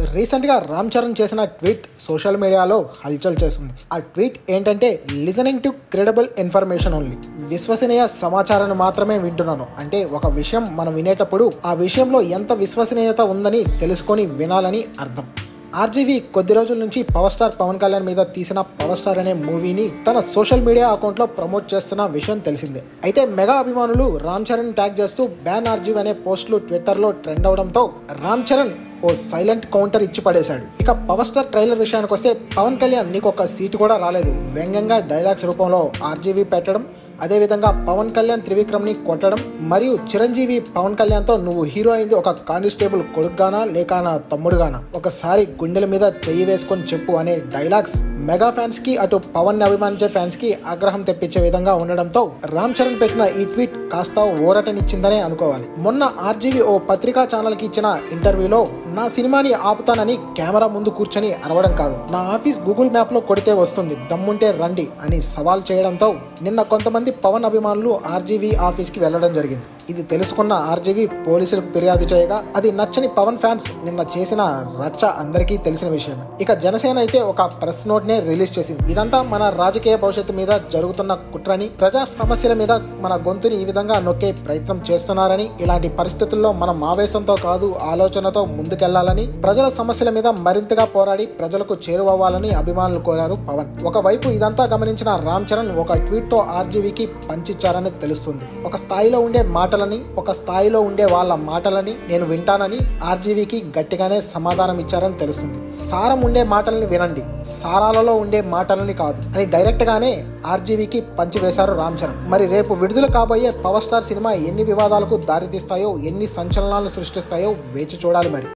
రీసెంట్గా రామ్ చరణ్ చేసిన tweet social మీడియాలో హల్చల్ చేస్తుంది. ఆ ట్వీట్ ఏంటంటే, listening to credible information only. విశ్వసనీయ సమాచారాన్ని మాత్రమే వింటున్నాను. అంటే ఒక విషయం మనం వినేటప్పుడు ఆ విషయంలో ఎంత విశ్వసనీయత ఉందని తెలుసుకొని వినాలని అర్థం. ఆర్జీవీ కొద్ది రోజుల నుంచి పవర్ స్టార్ పవన్ కళ్యాణ్ మీద తీసిన పవర్ స్టార్ అనే మూవీని తన సోషల్ మీడియా అకౌంట్లో ప్రమోట్ చేస్తున్న విషయం తెలిసిందే. అయితే మెగా అభిమానులు రామ్ చరణ్ ట్యాగ్ చేస్తూ బ్యాన్ ఆర్జీవీ అనే పోస్టులు ట్విట్టర్లో ట్రెండ్ అవడంతో రామ్ చరణ్ ఓ సైలెంట్ కౌంటర్ ఇచ్చి పడేశాడు. ఇక పవర్ స్టార్ ట్రైలర్ విషయానికి వస్తే, పవన్ కళ్యాణ్ నీకు ఒక సీటు కూడా రాలేదు వ్యంగ్యంగా డైలాగ్స్ రూపంలో ఆర్జీవీ పెట్టడం, అదేవిధంగా పవన్ కళ్యాణ్ త్రివిక్రమ్ని కొట్టడం, మరియు చిరంజీవి పవన్ కళ్యాణ్తో నువ్వు హీరో అయింది ఒక కానిస్టేబుల్ కొడుకుగానా లేక నా తమ్ముడుగానా, ఒకసారి గుండెల మీద చెయ్యి వేసుకొని చెప్పు అనే డైలాగ్స్ మెగా ఫ్యాన్స్ కి అటు పవన్ అభిమానించే ఫ్యాన్స్ కి ఆగ్రహం తెప్పించే విధంగా ఉండడంతో రామ్ చరణ్ పెట్టిన ఈ ట్వీట్ కాస్త ఊరటనిచ్చిందనే అనుకోవాలి. మొన్న ఆర్జీవీ ఓ పత్రికా ఛానల్ కి ఇచ్చిన ఇంటర్వ్యూలో, నా సినిమాని ఆపుతానని కెమెరా ముందు కూర్చొని అరవడం కాదు, నా ఆఫీస్ గూగుల్ మ్యాప్ లో కొడితే వస్తుంది, దమ్ముంటే రండి అని సవాల్ చేయడంతో నిన్న కొంతమంది పవన్ అభిమానులు ఆర్జీవీ ఆఫీస్ కి వెళ్లడం జరిగింది. ఇది తెలుసుకున్న ఆర్జీవీ పోలీసులకు ఫిర్యాదు చేయగా, అది నచ్చని పవన్ ఫ్యాన్స్ నిన్న చేసిన రచ్చ అందరికీ తెలిసిన విషయం. ఇక జనసేన అయితే ఒక ప్రెస్ నోట్ నే రిలీజ్ చేసింది. ఇదంతా మన రాజకీయ భవిష్యత్తు మీద జరుగుతున్న కుట్రని, ప్రజా సమస్యల మీద మన గొంతుని ఈ విధంగా నొక్కే ప్రయత్నం చేస్తున్నారని, ఇలాంటి పరిస్థితుల్లో మనం ఆవేశంతో కాదు ఆలోచనతో ముందుకెళ్లాలని, ప్రజల సమస్యల మీద మరింతగా పోరాడి ప్రజలకు చేరువవ్వాలని అభిమానులు కోరారు పవన్. ఒకవైపు ఇదంతా గమనించిన రామ్ చరణ్ ఒక ట్వీట్ తో ఆర్జీవీకి పంచిచ్చారని తెలుస్తుంది. ఒక స్థాయిలో ఉండే మాటలని, ఒక స్థాయిలో ఉండే వాళ్ళ మాటలని నేను వింటానని ఆర్జీవీకి గట్టిగానే సమాధానం ఇచ్చారని తెలుస్తుంది. సారం ఉండే మాటలని వినండి, సారాలలో ఉండే మాటలని కాదు అని డైరెక్ట్ గానే ఆర్జీవీకి పంచివేశారు రామ్ చరణ్. మరి రేపు విడుదల కాబోయే పవర్ స్టార్ సినిమా ఎన్ని వివాదాలకు దారితీస్తాయో, ఎన్ని సంచలనాలను సృష్టిస్తాయో వేచి చూడాలి మరి.